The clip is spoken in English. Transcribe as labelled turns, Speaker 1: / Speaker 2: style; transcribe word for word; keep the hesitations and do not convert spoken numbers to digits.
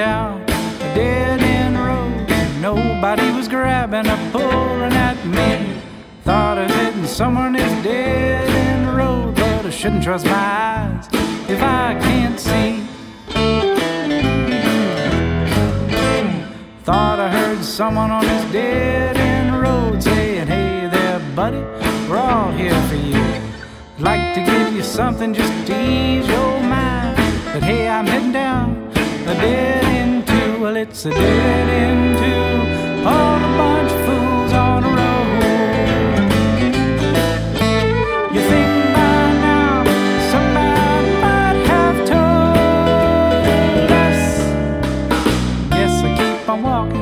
Speaker 1: down a dead-end road. Nobody was grabbing or pulling at me. Thought I was hitting somewhere in this dead-end road, but I shouldn't trust my eyes if I can't see. Thought I heard someone on this dead-end road saying, "Hey there, buddy, we're all here for you. I'd like to give you something just to ease your mind. But hey, I'm heading down a dead-end too." Well, it's a dead-end too, all a bunch of fools on a road. You think by now somebody might have told us. Guess I keep on walking